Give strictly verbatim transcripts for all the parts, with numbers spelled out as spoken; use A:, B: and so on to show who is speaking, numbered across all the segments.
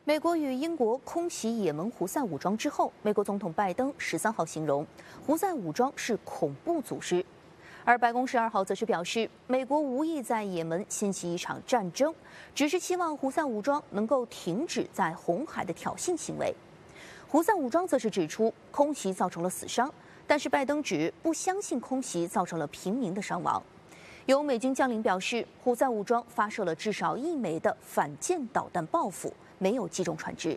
A: 美国与英国空袭也门胡塞武装之后，美国总统拜登十三号形容胡塞武装是恐怖组织，而白宫十二号则是表示，美国无意在也门掀起一场战争，只是期望胡塞武装能够停止在红海的挑衅行为。胡塞武装则是指出，空袭造成了死伤，但是拜登指不相信空袭造成了平民的伤亡。有美军将领表示，胡塞武装发射了至少一枚的反舰导弹报复，没有击中船只。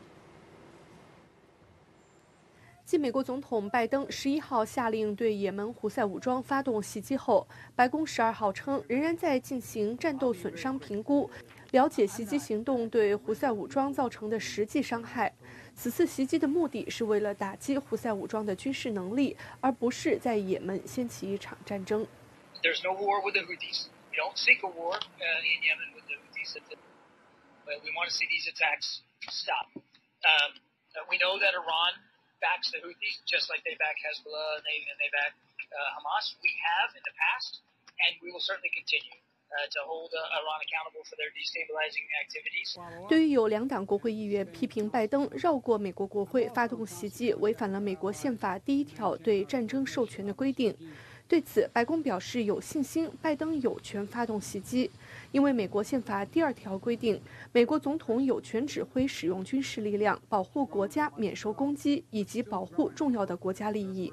B: 继美国总统拜登十一号下令对也门胡塞武装发动袭击后，白宫十二号称仍然在进行战斗损伤评估，了解袭击行动对胡塞武装造成的实际伤害。此次袭击的目的是为了打击胡塞武装的军事能力，而不是在也门掀起一场战争。
C: There's no war with the Houthis. We don't seek a war uh, in Yemen with the Houthis. But we want to see these attacks stop. Um, we know that Iran backs the Houthis just like they back Hezbollah and they, and they back uh, Hamas. We have in the past, and we will certainly continue uh, to hold uh, Iran accountable for their destabilizing activities.
B: 对于有两党国会议员批评拜登绕过美国国会发动袭击，违反了美国宪法第一条对战争授权的规定。对此，白宫表示有信心拜登有权发动袭击，因为美国宪法第二条规定，美国总统有权指挥使用军事力量，保护国家免受攻击，以及保护重要的国家利益。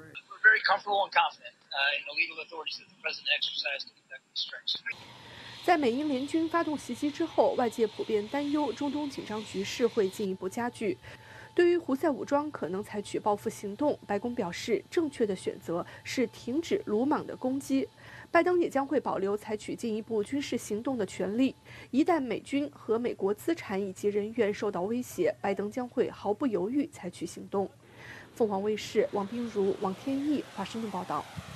B: 在美英联军发动袭击之后，外界普遍担忧中东紧张局势会进一步加剧。对于胡塞武装可能采取报复行动，白宫表示，正确的选择是停止鲁莽的攻击。拜登也将会保留采取进一步军事行动的权利。一旦美军和美国资产以及人员受到威胁，拜登将会毫不犹豫采取行动。凤凰卫视王冰如、王天毅华盛顿报道。